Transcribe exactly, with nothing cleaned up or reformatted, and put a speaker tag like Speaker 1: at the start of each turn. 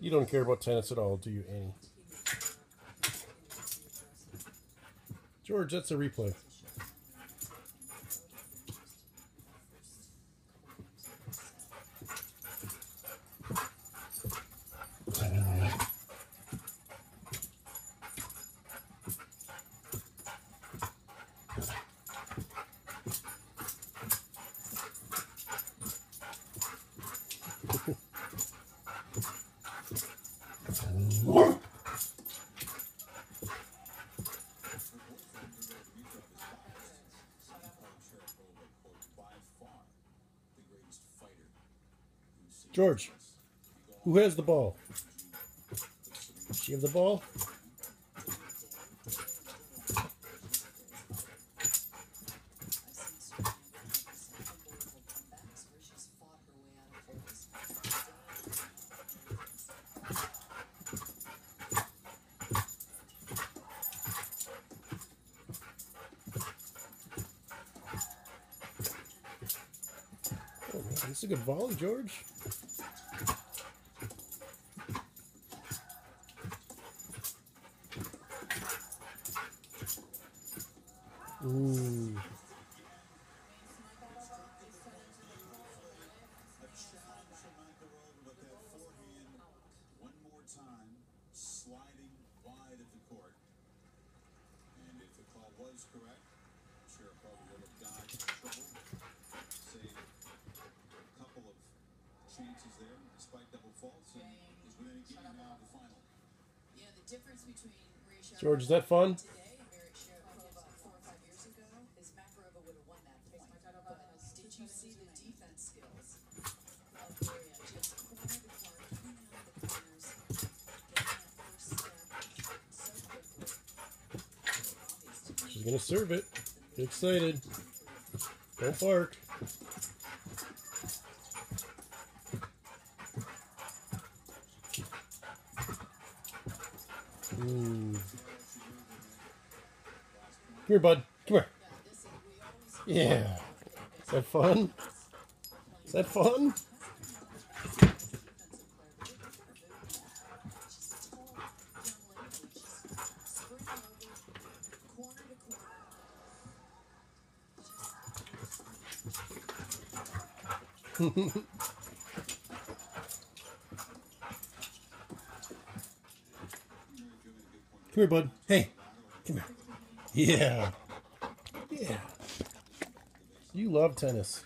Speaker 1: You don't care about tennis at all, do you, Annie? George, that's a replay. George, who has the ball? Does she have the ball? Oh, man, that's a good volley, George. Ooh.
Speaker 2: One more time, sliding wide of the court. And if the call was correct, Sharapova would have dodged trouble. Saved a couple of chances there, despite double faults, and is within a game now of the final.
Speaker 3: Yeah, the difference between
Speaker 1: George, is that fun?
Speaker 3: today and Mary Sharapova four or five years ago is Makarova would have won that point. But did you see the defense skills of Maria? Just corner to corner, coming out of the corners, getting that first step so quickly. Obvious to me.
Speaker 1: She's going to serve it. Get excited. Don't bark. Ooh. Come here, bud. Come here. Yeah. Is that fun? Is that fun? Come here, bud. Hey, come here. Yeah. Yeah. You love tennis.